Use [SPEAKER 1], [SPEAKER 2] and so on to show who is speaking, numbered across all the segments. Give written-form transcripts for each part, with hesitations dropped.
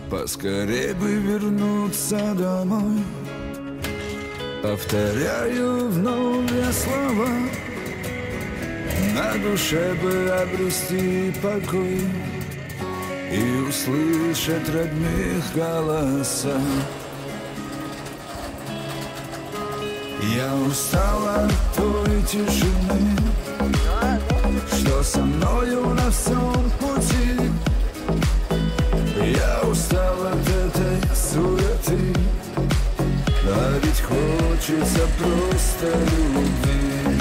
[SPEAKER 1] Поскорей бы вернуться домой. Повторяю вновь я слова, на душе бы обрести покой и услышать родных голоса. Я устал от той тишины, что со мною на всем пути. Я устал от этой суеты, а ведь хочется просто любви.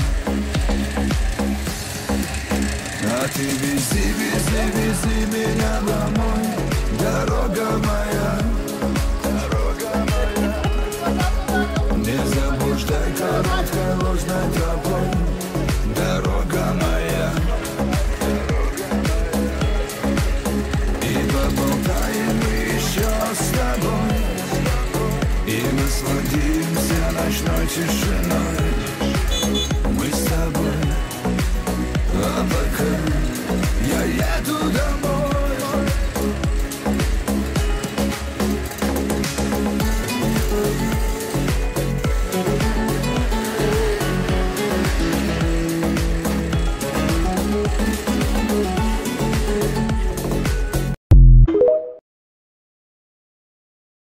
[SPEAKER 1] А ты вези, вези, вези меня домой, дорога моя, дорога моя. Не заблуждай короткой ложной тропой, дорога моя, дорога моя. И поболтаем еще с тобой, и насладимся ночной тишиной.